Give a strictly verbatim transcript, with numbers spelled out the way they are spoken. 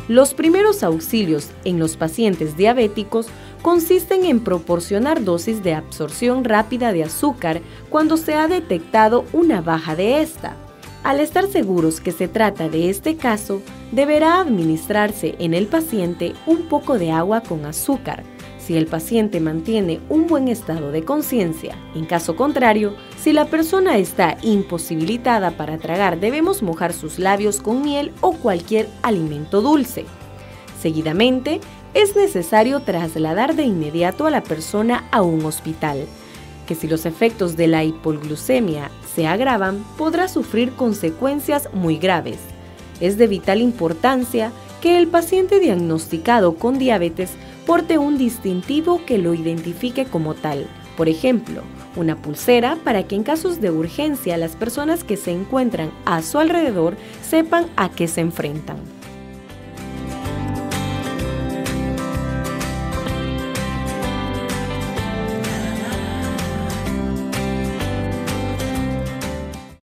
Los primeros auxilios en los pacientes diabéticos consisten en proporcionar dosis de absorción rápida de azúcar cuando se ha detectado una baja de esta. Al estar seguros que se trata de este caso, deberá administrarse en el paciente un poco de agua con azúcar, si el paciente mantiene un buen estado de conciencia. En caso contrario, si la persona está imposibilitada para tragar, debemos mojar sus labios con miel o cualquier alimento dulce. Seguidamente, es necesario trasladar de inmediato a la persona a un hospital, que si los efectos de la hipoglucemia se agravan, podrá sufrir consecuencias muy graves. Es de vital importancia que el paciente diagnosticado con diabetes porte un distintivo que lo identifique como tal. Por ejemplo, una pulsera para que en casos de urgencia las personas que se encuentran a su alrededor sepan a qué se enfrentan.